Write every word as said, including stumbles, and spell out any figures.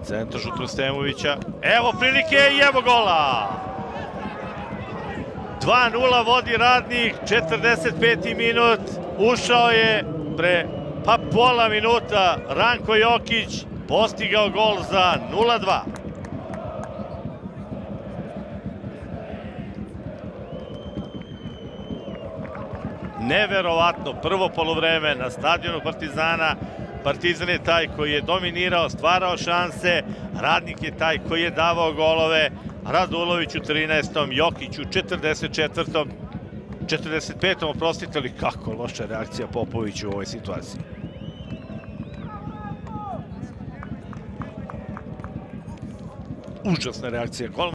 Centaršut Rstemovića. Evo prilike i evo gola! dva nula vodi Radnik, četrdeset peti minut. Ušao je pre pa pola minuta Ranko Jokić, postigao gol za nula dva. Neverovatno, prvo polovreme na stadionu Partizana. Partizan je taj koji je dominirao, stvarao šanse, Radnik je taj koji je davao golove, Radulović u trinaestom, Jokić u četrdeset četvrtom, četrdeset petom, oprostite, ali kako loša reakcija Popovića u ovoj situaciji. Užasna reakcija golmana.